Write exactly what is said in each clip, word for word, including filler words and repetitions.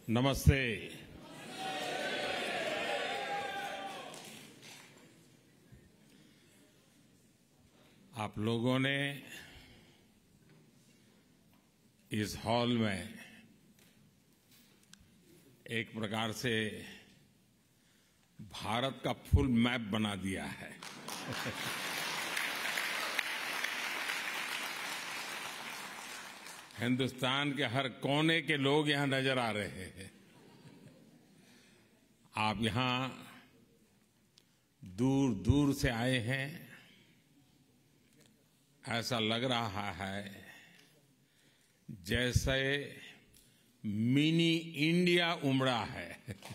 नमस्ते। आप लोगों ने इस हॉल में एक प्रकार से भारत का फुल मैप बना दिया है। हिंदुस्तान के हर कोने के लोग यहां नजर आ रहे हैं। आप यहां दूर दूर से आए हैं। ऐसा लग रहा है जैसे मिनी इंडिया उमड़ा है।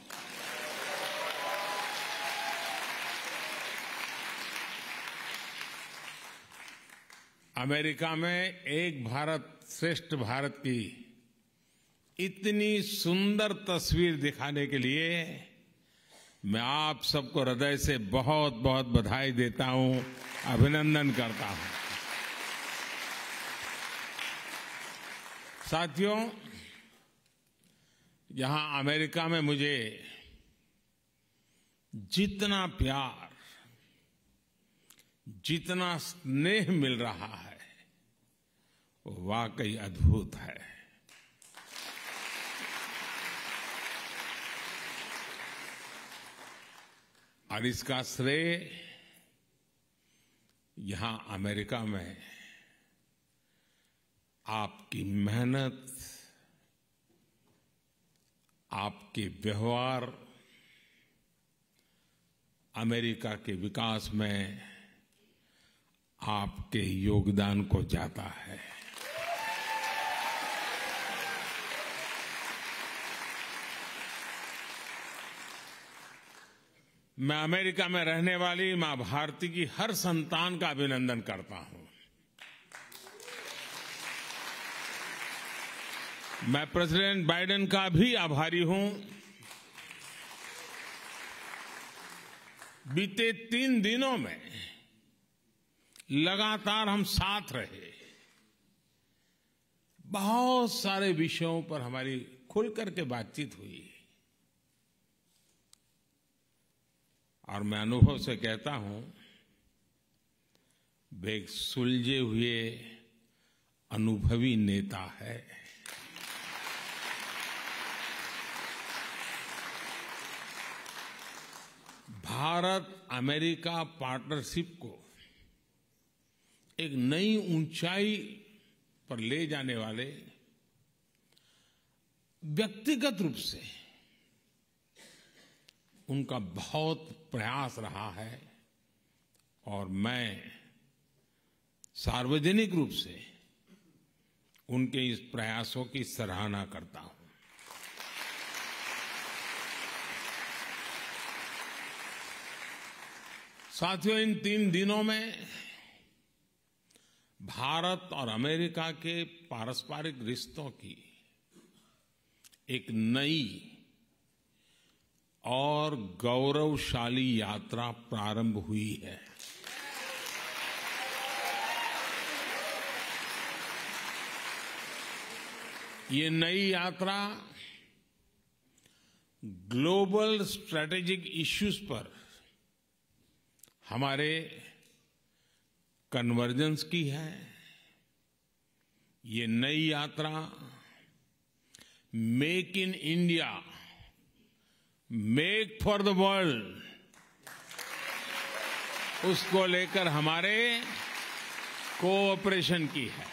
अमेरिका में एक भारत श्रेष्ठ भारत की इतनी सुंदर तस्वीर दिखाने के लिए मैं आप सबको हृदय से बहुत बहुत बधाई देता हूं, अभिनंदन करता हूं। साथियों, यहां अमेरिका में मुझे जितना प्यार, जितना स्नेह मिल रहा है वो वाकई अद्भुत है। और इसका श्रेय यहां अमेरिका में आपकी मेहनत, आपके व्यवहार, अमेरिका के विकास में आपके योगदान को जाता है। मैं अमेरिका में रहने वाली मां भारती की हर संतान का अभिनंदन करता हूं। मैं प्रेसिडेंट बाइडेन का भी आभारी हूं। बीते तीन दिनों में लगातार हम साथ रहे। बहुत सारे विषयों पर हमारी खुल करके बातचीत हुई और मैं अनुभव से कहता हूं, वे एक सुलझे हुए अनुभवी नेता है। भारत अमेरिका पार्टनरशिप को एक नई ऊंचाई पर ले जाने वाले व्यक्तिगत रूप से उनका बहुत प्रयास रहा है और मैं सार्वजनिक रूप से उनके इस प्रयासों की सराहना करता हूं। साथियों, इन तीन दिनों में भारत और अमेरिका के पारस्परिक रिश्तों की एक नई और गौरवशाली यात्रा प्रारंभ हुई है। ये नई यात्रा ग्लोबल स्ट्रैटेजिक इश्यूज पर हमारे कन्वर्जेंस की है। ये नई यात्रा make in India, make for the world, उसको लेकर हमारे कोऑपरेशन की है।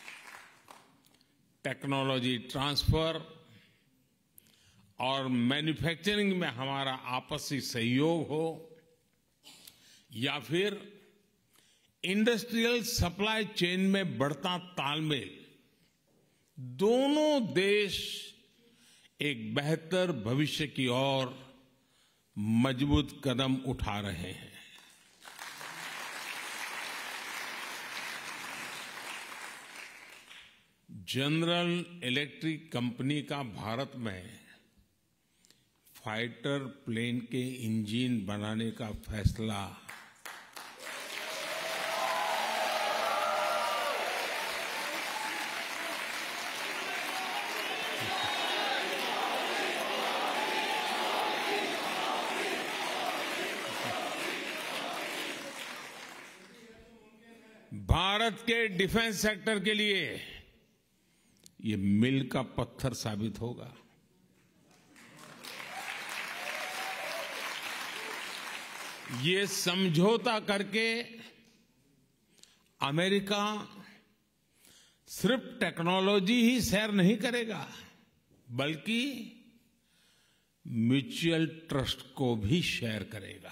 टेक्नोलॉजी ट्रांसफर और मैन्युफैक्चरिंग में हमारा आपसी सहयोग हो या फिर इंडस्ट्रियल सप्लाई चेन में बढ़ता तालमेल, दोनों देश एक बेहतर भविष्य की ओर मजबूत कदम उठा रहे हैं। जनरल इलेक्ट्रिक कंपनी का भारत में फाइटर प्लेन के इंजन बनाने का फैसला भारत के डिफेंस सेक्टर के लिए ये मील का पत्थर साबित होगा। ये समझौता करके अमेरिका सिर्फ टेक्नोलॉजी ही शेयर नहीं करेगा, बल्कि म्यूचुअल ट्रस्ट को भी शेयर करेगा।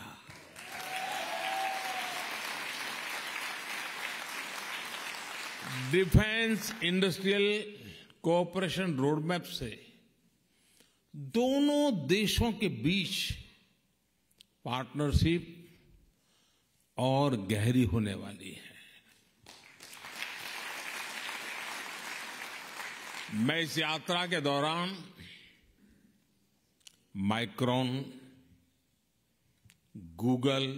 डिफेंस इंडस्ट्रियल कोऑपरेशन रोडमैप से दोनों देशों के बीच पार्टनरशिप और गहरी होने वाली है। मैं इस यात्रा के दौरान माइक्रॉन, गूगल,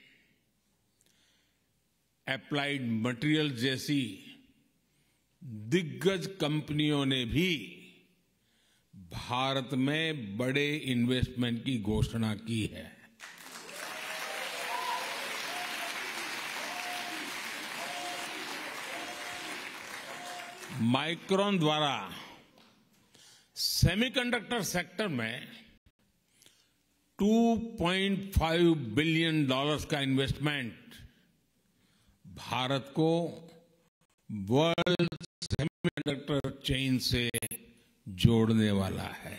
एप्लाइड मटेरियल जैसी दिग्गज कंपनियों ने भी भारत में बड़े इन्वेस्टमेंट की घोषणा की है। माइक्रॉन द्वारा सेमीकंडक्टर सेक्टर में दो पॉइंट पाँच बिलियन डॉलर्स का इन्वेस्टमेंट भारत को वर्ल्ड सेमीकंडक्टर चेन से जोड़ने वाला है।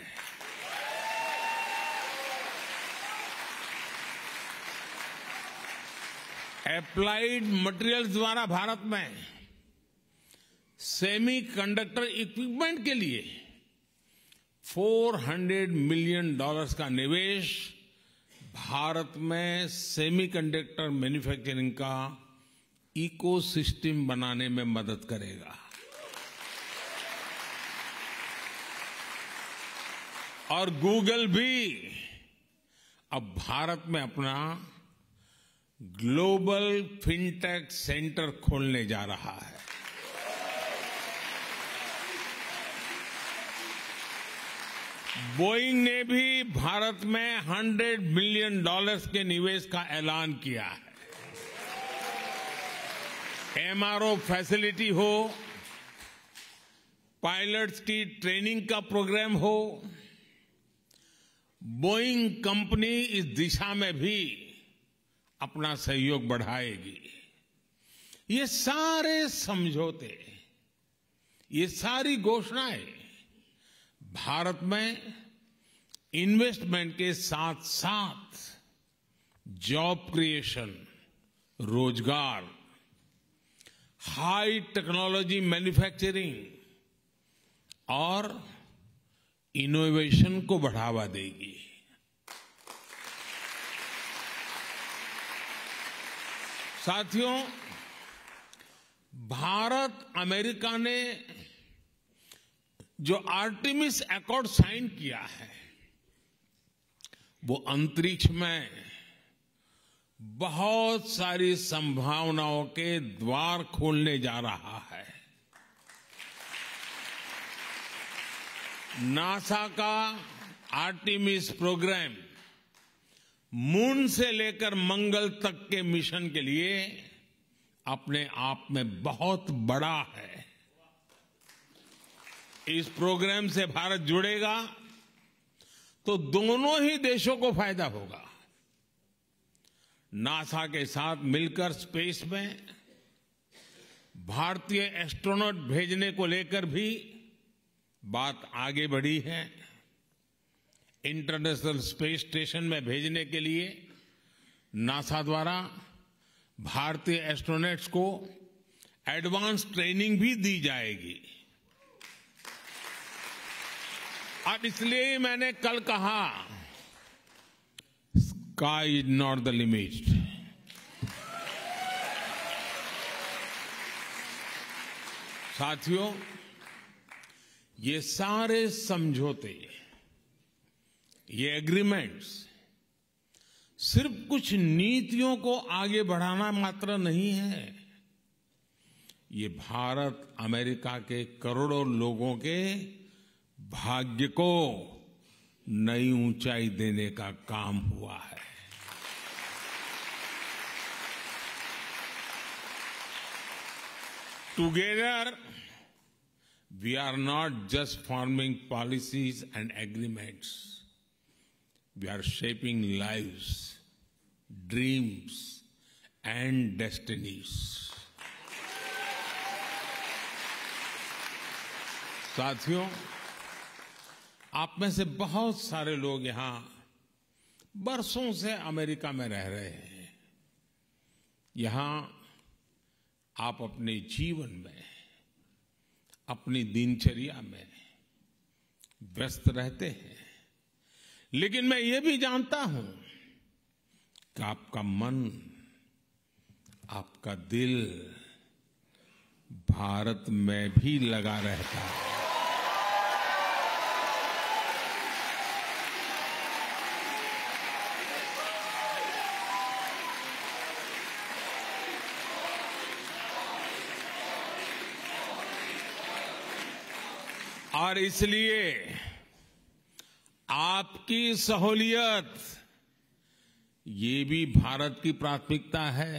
एप्लाइड मटेरियल्स द्वारा भारत में सेमीकंडक्टर इक्विपमेंट के लिए चार सौ मिलियन डॉलर्स का निवेश भारत में सेमीकंडक्टर मैन्युफैक्चरिंग का इकोसिस्टम बनाने में मदद करेगा। और गूगल भी अब भारत में अपना ग्लोबल फिनटेक सेंटर खोलने जा रहा है। बोइंग ने भी भारत में सौ मिलियन डॉलर्स के निवेश का ऐलान किया है। एमआरओ फैसिलिटी हो, पायलट्स की ट्रेनिंग का प्रोग्राम हो, बोइंग कंपनी इस दिशा में भी अपना सहयोग बढ़ाएगी। ये सारे समझौते, ये सारी घोषणाएं भारत में इन्वेस्टमेंट के साथ साथ जॉब क्रिएशन, रोजगार, हाई टेक्नोलॉजी मैन्युफैक्चरिंग और इनोवेशन को बढ़ावा देगी। साथियों, भारत अमेरिका ने जो आर्टेमिस अकॉर्ड साइन किया है, वो अंतरिक्ष में बहुत सारी संभावनाओं के द्वार खोलने जा रहा है। नासा का आर्टेमिस प्रोग्राम मून से लेकर मंगल तक के मिशन के लिए अपने आप में बहुत बड़ा है। इस प्रोग्राम से भारत जुड़ेगा तो दोनों ही देशों को फायदा होगा। नासा के साथ मिलकर स्पेस में भारतीय एस्ट्रोनॉट भेजने को लेकर भी बात आगे बढ़ी है। इंटरनेशनल स्पेस स्टेशन में भेजने के लिए नासा द्वारा भारतीय एस्ट्रोनॉट्स को एडवांस ट्रेनिंग भी दी जाएगी। और इसलिए ही मैंने कल कहा, sky is not the limit. साथियों, ये सारे समझौते, ये एग्रीमेंट्स सिर्फ कुछ नीतियों को आगे बढ़ाना मात्र नहीं है। ये भारत अमेरिका के करोड़ों लोगों के भाग्य को नई ऊंचाई देने का काम हुआ है। together we are not just forming policies and agreements. We are shaping lives, dreams and destinies. साथियों, आप में से बहुत सारे लोग यहां बरसों से अमेरिका में रह रहे हैं। यहां आप अपने जीवन में, अपनी दिनचर्या में व्यस्त रहते हैं, लेकिन मैं ये भी जानता हूं कि आपका मन, आपका दिल भारत में भी लगा रहता है। और इसलिए आपकी सहूलियत ये भी भारत की प्राथमिकता है।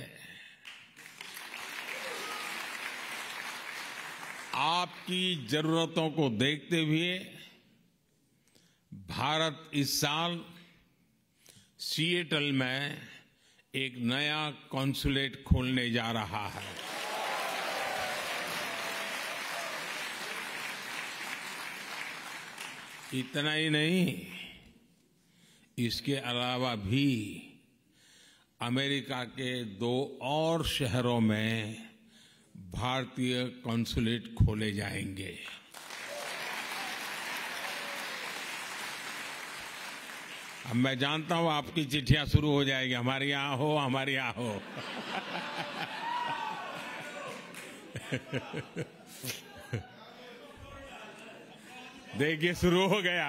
आपकी जरूरतों को देखते हुए भारत इस साल सिएटल में एक नया कॉन्सुलेट खोलने जा रहा है। इतना ही नहीं, इसके अलावा भी अमेरिका के दो और शहरों में भारतीय कॉन्सुलेट खोले जाएंगे। अब मैं जानता हूं आपकी चिट्ठियां शुरू हो जाएगी, हमारे यहां हो, हमारे यहां हो। देखिए शुरू हो गया।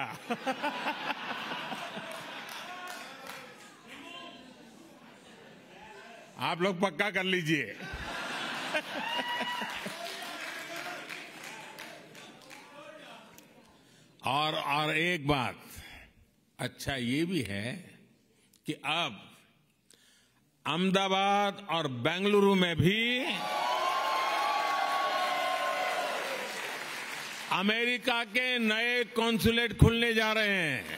आप लोग पक्का कर लीजिए। और और एक बात अच्छा ये भी है कि अब अहमदाबाद और बेंगलुरु में भी अमेरिका के नए कॉन्सुलेट खुलने जा रहे हैं।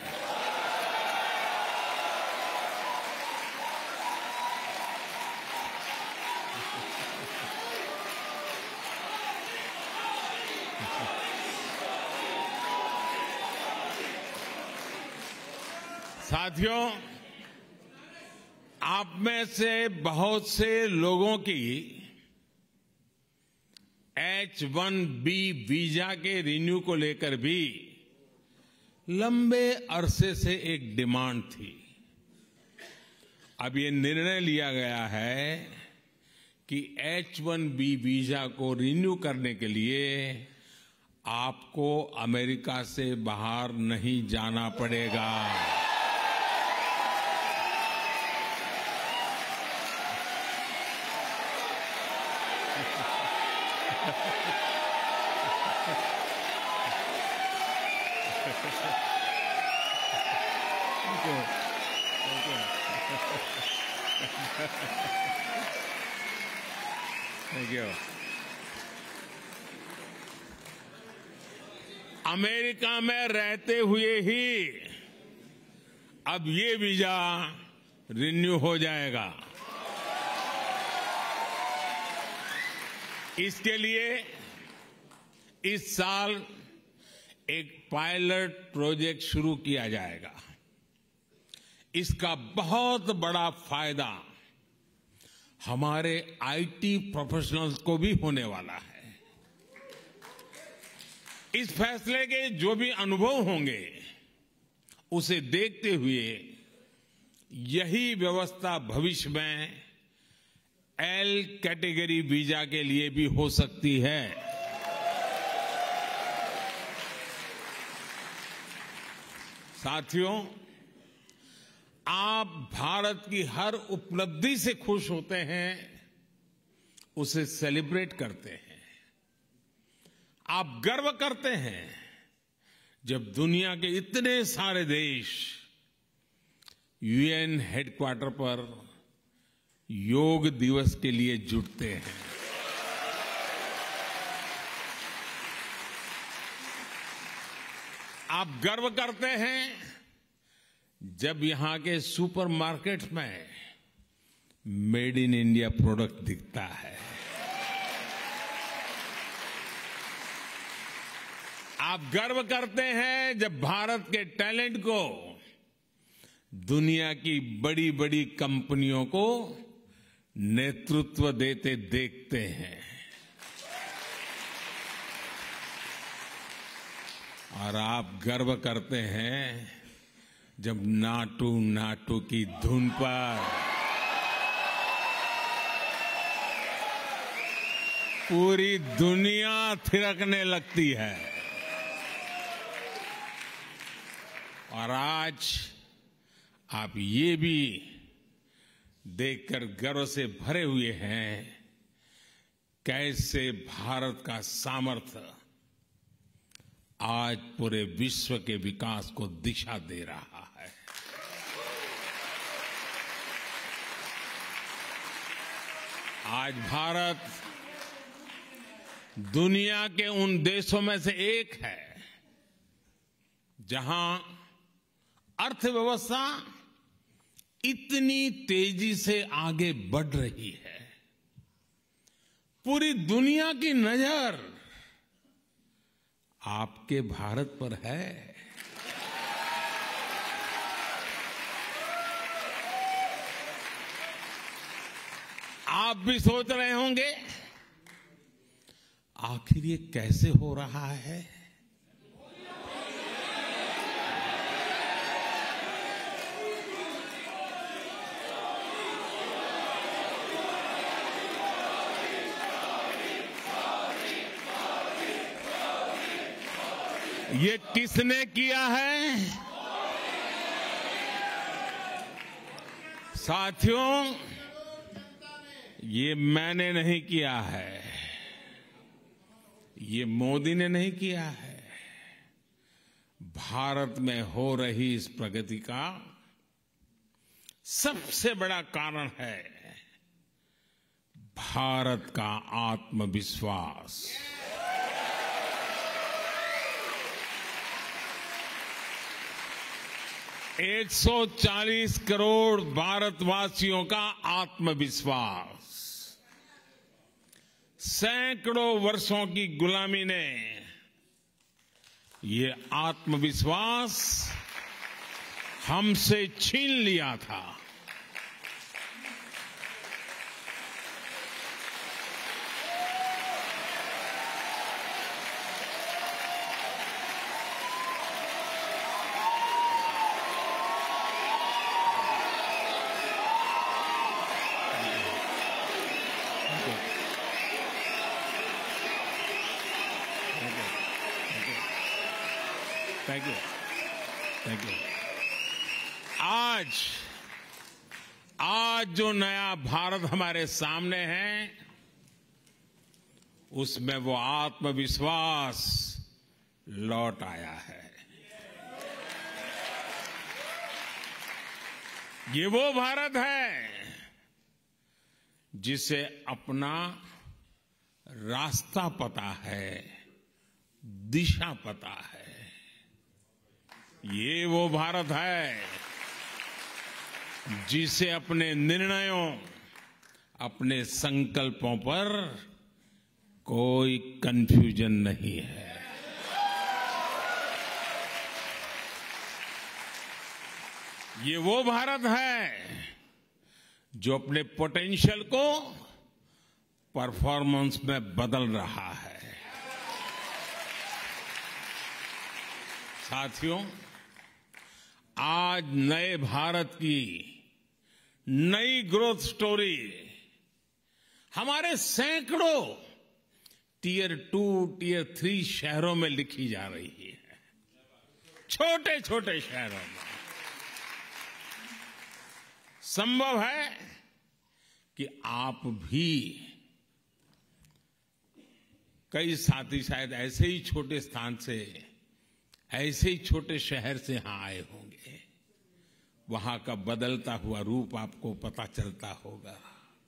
साथियों, आप में से बहुत से लोगों की एच वन बी वीजा के रिन्यू को लेकर भी लंबे अरसे से एक डिमांड थी। अब ये निर्णय लिया गया है कि एच वन बी वीजा को रिन्यू करने के लिए आपको अमेरिका से बाहर नहीं जाना पड़ेगा। Thank you. अमेरिका में रहते हुए ही अब ये वीजा रिन्यू हो जाएगा। इसके लिए इस साल एक पायलट प्रोजेक्ट शुरू किया जाएगा। इसका बहुत बड़ा फायदा हमारे आईटी प्रोफेशनल्स को भी होने वाला है। इस फैसले के जो भी अनुभव होंगे उसे देखते हुए यही व्यवस्था भविष्य में एल कैटेगरी वीजा के लिए भी हो सकती है। साथियों, आप भारत की हर उपलब्धि से खुश होते हैं, उसे सेलिब्रेट करते हैं। आप गर्व करते हैं जब दुनिया के इतने सारे देश यूएन हेडक्वार्टर पर योग दिवस के लिए जुटते हैं। आप गर्व करते हैं जब यहां के सुपरमार्केट्स में मेड इन इंडिया प्रोडक्ट दिखता है। आप गर्व करते हैं जब भारत के टैलेंट को दुनिया की बड़ी बड़ी कंपनियों को नेतृत्व देते देखते हैं। और आप गर्व करते हैं जब नाटू नाटू की धुन पर पूरी दुनिया थिरकने लगती है। और आज आप ये भी देखकर गर्व से भरे हुए हैं कैसे भारत का सामर्थ्य आज पूरे विश्व के विकास को दिशा दे रहा है। आज भारत दुनिया के उन देशों में से एक है जहां अर्थव्यवस्था इतनी तेजी से आगे बढ़ रही है। पूरी दुनिया की नजर आपके भारत पर है। आप भी सोच रहे होंगे आखिर ये कैसे हो रहा है। ये किसने किया है? साथियों, ये मैंने नहीं किया है, ये मोदी ने नहीं किया है। भारत में हो रही इस प्रगति का सबसे बड़ा कारण है भारत का आत्मविश्वास। एक सौ चालीस करोड़ भारतवासियों का आत्मविश्वास, सैकड़ों वर्षों की गुलामी ने ये आत्मविश्वास हमसे छीन लिया था। Thank you, thank you. आज आज जो नया भारत हमारे सामने है, उसमें वो आत्मविश्वास लौट आया है। ये वो भारत है जिसे अपना रास्ता पता है, दिशा पता है। ये वो भारत है जिसे अपने निर्णयों, अपने संकल्पों पर कोई कंफ्यूजन नहीं है। ये वो भारत है जो अपने पोटेंशियल को परफॉर्मेंस में बदल रहा है। साथियों, आज नए भारत की नई ग्रोथ स्टोरी हमारे सैकड़ों टीयर टू, टीयर थ्री शहरों में लिखी जा रही है। छोटे छोटे शहरों में संभव है कि आप भी, कई साथी शायद ऐसे ही छोटे स्थान से, ऐसे ही छोटे शहर से यहां आए होंगे। वहां का बदलता हुआ रूप आपको पता चलता होगा।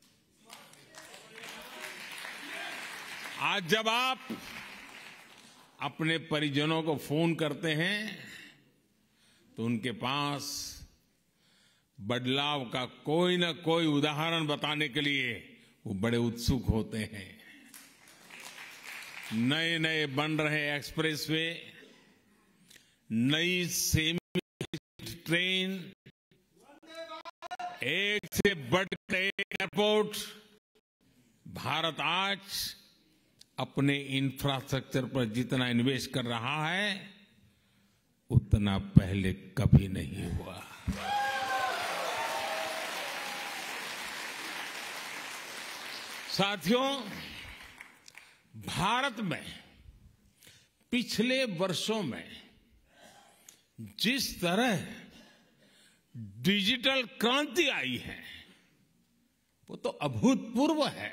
आज जब आप अपने परिजनों को फोन करते हैं तो उनके पास बदलाव का कोई न कोई उदाहरण बताने के लिए वो बड़े उत्सुक होते हैं। नए नए बन रहे एक्सप्रेसवे, नई सेमी ट्रेन, एक से बढ़कर एक एयरपोर्ट, भारत आज अपने इंफ्रास्ट्रक्चर पर जितना इन्वेस्ट कर रहा है उतना पहले कभी नहीं हुआ। साथियों, भारत में पिछले वर्षों में जिस तरह डिजिटल क्रांति आई है वो तो अभूतपूर्व है।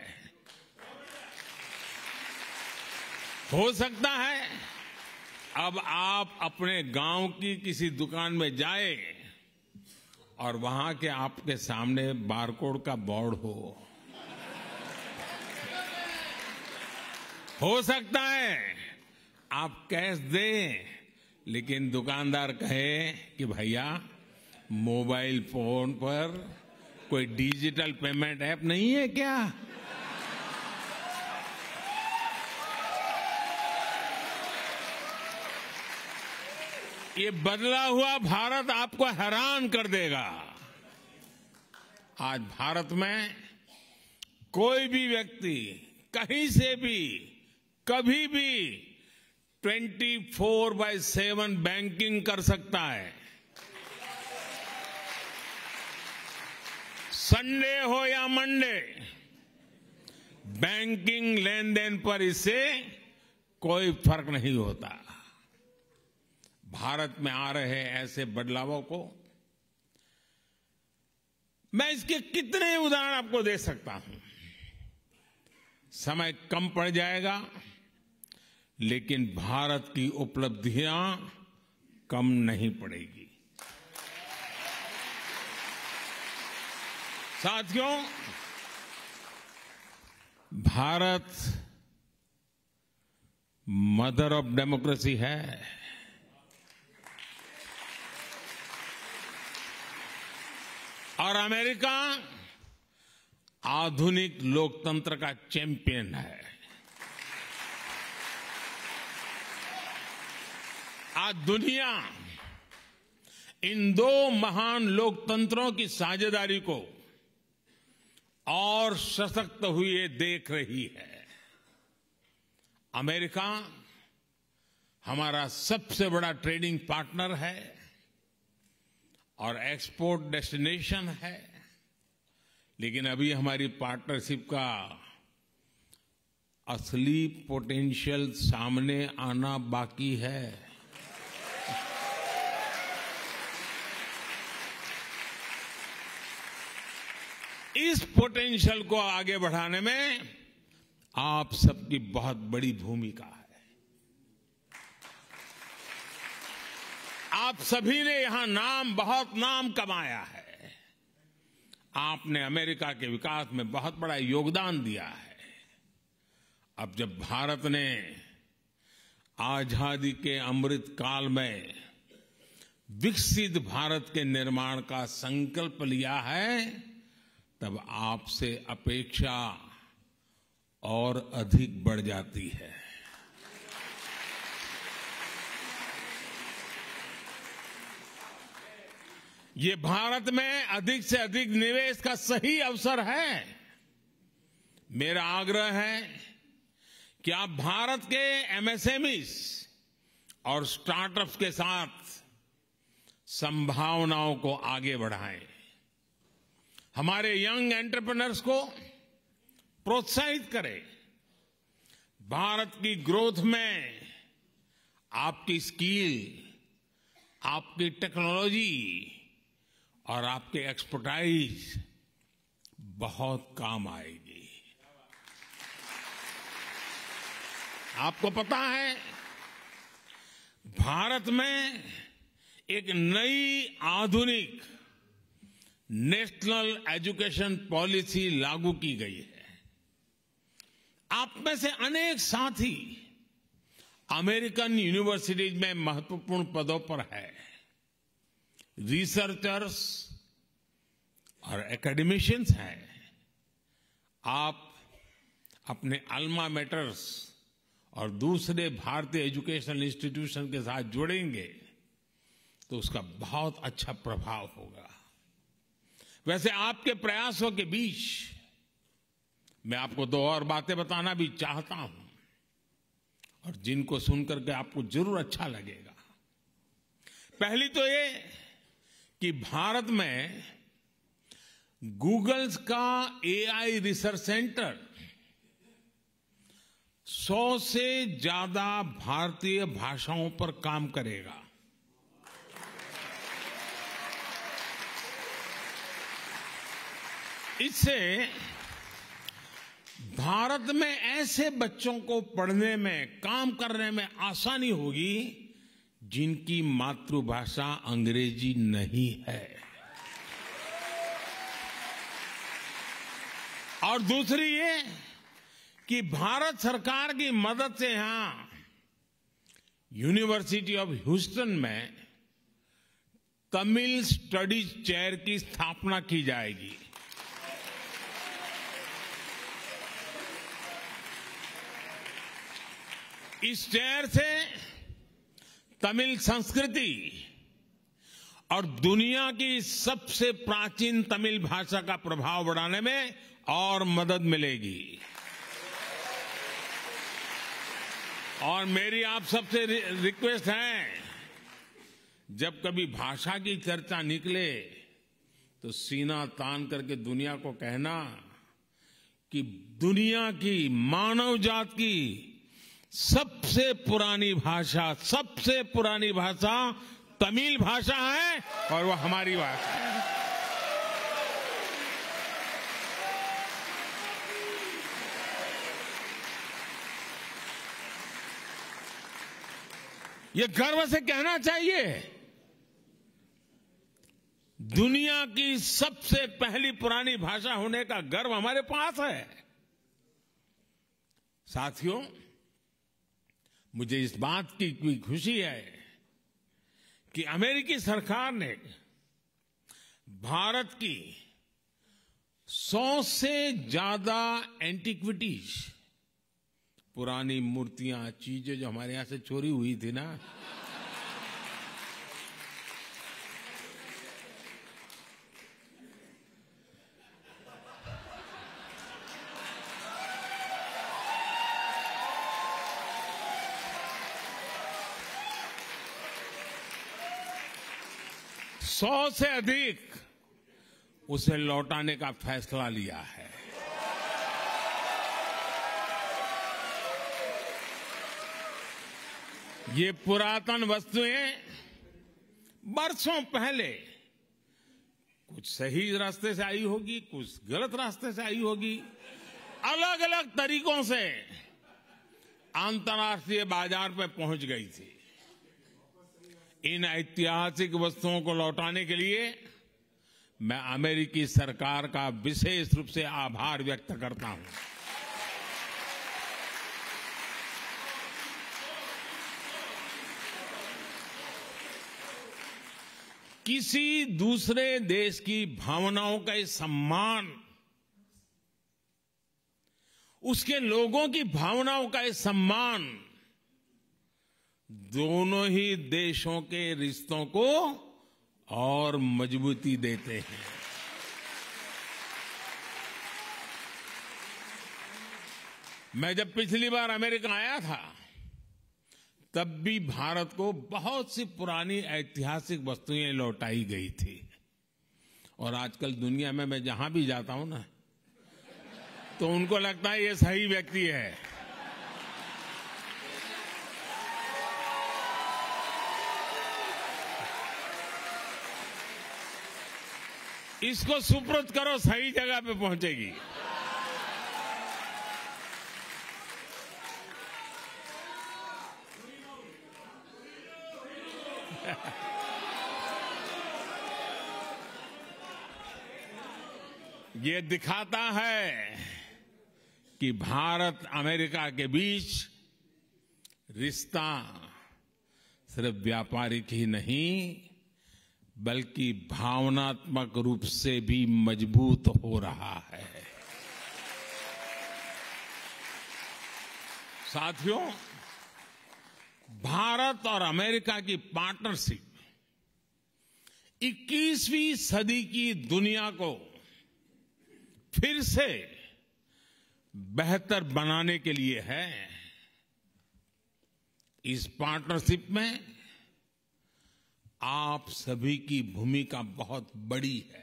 हो सकता है अब आप अपने गांव की किसी दुकान में जाए और वहां के आपके सामने बारकोड का बोर्ड हो हो सकता है आप कैश दें, लेकिन दुकानदार कहे कि भैया मोबाइल फोन पर कोई डिजिटल पेमेंट ऐप नहीं है क्या? ये बदला हुआ भारत आपको हैरान कर देगा। आज भारत में कोई भी व्यक्ति कहीं से भी कभी भी चौबीस बाय सात बैंकिंग कर सकता है। संडे हो या मंडे, बैंकिंग लेन देन पर इससे कोई फर्क नहीं होता। भारत में आ रहे ऐसे बदलावों को मैं इसके कितने उदाहरण आपको दे सकता हूं, समय कम पड़ जाएगा, लेकिन भारत की उपलब्धियां कम नहीं पड़ेगी। साथियों, भारत मदर ऑफ डेमोक्रेसी है। और अमेरिका आधुनिक लोकतंत्र का चैंपियन है। आज दुनिया इन दो महान लोकतंत्रों की साझेदारी को और सशक्त हुए देख रही है। अमेरिका हमारा सबसे बड़ा ट्रेडिंग पार्टनर है और एक्सपोर्ट डेस्टिनेशन है, लेकिन अभी हमारी पार्टनरशिप का असली पोटेंशियल सामने आना बाकी है। इस पोटेंशियल को आगे बढ़ाने में आप सबकी बहुत बड़ी भूमिका है। आप सभी ने यहां नाम बहुत नाम कमाया है। आपने अमेरिका के विकास में बहुत बड़ा योगदान दिया है। अब जब भारत ने आजादी के अमृत काल में विकसित भारत के निर्माण का संकल्प लिया है, तब आपसे अपेक्षा और अधिक बढ़ जाती है। ये भारत में अधिक से अधिक निवेश का सही अवसर है। मेरा आग्रह है कि आप भारत के एमएसएमईज और स्टार्टअप्स के साथ संभावनाओं को आगे बढ़ाएं। हमारे यंग एंटरप्रेन्योर्स को प्रोत्साहित करें। भारत की ग्रोथ में आपकी स्किल, आपकी टेक्नोलॉजी और आपके एक्सपर्टाइज बहुत काम आएगी। आपको पता है, भारत में एक नई आधुनिक नेशनल एजुकेशन पॉलिसी लागू की गई है। आप में से अनेक साथी अमेरिकन यूनिवर्सिटीज में महत्वपूर्ण पदों पर है, रिसर्चर्स और एकेडमिशियंस हैं। आप अपने अल्मा मैटर्स और दूसरे भारतीय एजुकेशनल इंस्टीट्यूशन के साथ जुड़ेंगे तो उसका बहुत अच्छा प्रभाव होगा। वैसे आपके प्रयासों के बीच मैं आपको दो और बातें बताना भी चाहता हूं और जिनको सुनकर के आपको जरूर अच्छा लगेगा। पहली तो ये कि भारत में गूगल्स का एआई रिसर्च सेंटर सौ से ज्यादा भारतीय भाषाओं पर काम करेगा। इससे भारत में ऐसे बच्चों को पढ़ने में, काम करने में आसानी होगी जिनकी मातृभाषा अंग्रेजी नहीं है। और दूसरी ये कि भारत सरकार की मदद से यहां यूनिवर्सिटी ऑफ ह्यूस्टन में तमिल स्टडीज चेयर की स्थापना की जाएगी। इस चेयर से तमिल संस्कृति और दुनिया की सबसे प्राचीन तमिल भाषा का प्रभाव बढ़ाने में और मदद मिलेगी। और मेरी आप सबसे रिक्वेस्ट है, जब कभी भाषा की चर्चा निकले तो सीना तान करके दुनिया को कहना कि दुनिया की, मानव जात की सबसे पुरानी भाषा, सबसे पुरानी भाषा तमिल भाषा है और वो हमारी भाषा है। ये गर्व से कहना चाहिए, दुनिया की सबसे पहली पुरानी भाषा होने का गर्व हमारे पास है। साथियों, मुझे इस बात की भी खुशी है कि अमेरिकी सरकार ने भारत की सौ से ज्यादा एंटिक्विटीज, पुरानी मूर्तियां, चीजें जो हमारे यहां से चोरी हुई थी ना, सौ से अधिक उसे लौटाने का फैसला लिया है। ये पुरातन वस्तुएं बरसों पहले कुछ सही रास्ते से आई होगी, कुछ गलत रास्ते से आई होगी, अलग अलग तरीकों से अंतर्राष्ट्रीय बाजार पे पहुंच गई थी। इन ऐतिहासिक वस्तुओं को लौटाने के लिए मैं अमेरिकी सरकार का विशेष रूप से आभार व्यक्त करता हूं। किसी दूसरे देश की भावनाओं का सम्मान, उसके लोगों की भावनाओं का सम्मान दोनों ही देशों के रिश्तों को और मजबूती देते हैं। मैं जब पिछली बार अमेरिका आया था तब भी भारत को बहुत सी पुरानी ऐतिहासिक वस्तुएं लौटाई गई थी। और आजकल दुनिया में मैं जहां भी जाता हूं ना, तो उनको लगता है ये सही व्यक्ति है। इसको सुपुर्द करो, सही जगह पे पहुंचेगी। ये दिखाता है कि भारत अमेरिका के बीच रिश्ता सिर्फ व्यापारिक ही नहीं बल्कि भावनात्मक रूप से भी मजबूत हो रहा है। साथियों, भारत और अमेरिका की पार्टनरशिप इक्कीसवीं सदी की दुनिया को फिर से बेहतर बनाने के लिए है। इस पार्टनरशिप में आप सभी की भूमिका बहुत बड़ी है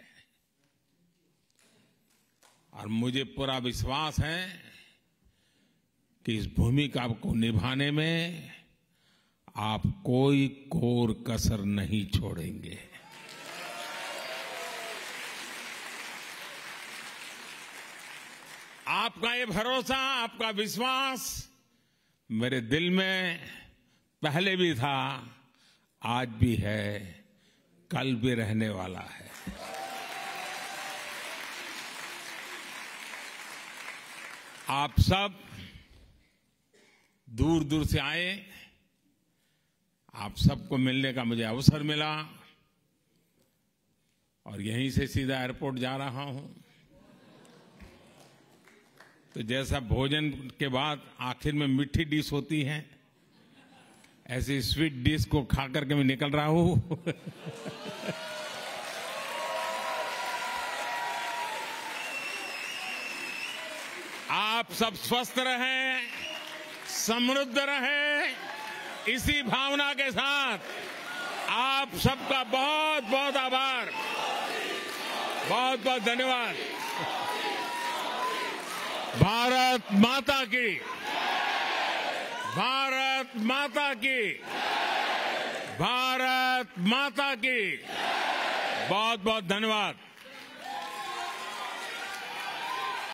और मुझे पूरा विश्वास है कि इस भूमिका को निभाने में आप कोई कोर कसर नहीं छोड़ेंगे। आपका ये भरोसा, आपका विश्वास मेरे दिल में पहले भी था, आज भी है, कल भी रहने वाला है। आप सब दूर दूर से आए, आप सबको मिलने का मुझे अवसर मिला और यहीं से सीधा एयरपोर्ट जा रहा हूं। तो जैसा भोजन के बाद आखिर में मीठी डिश होती है, ऐसी स्वीट डिश को खा करके मैं निकल रहा हूं। आप सब स्वस्थ रहें, समृद्ध रहें, इसी भावना के साथ आप सबका बहुत बहुत आभार, बहुत बहुत धन्यवाद। भारत माता की, भारत माता की, भारत माता की, बहुत बहुत धन्यवाद।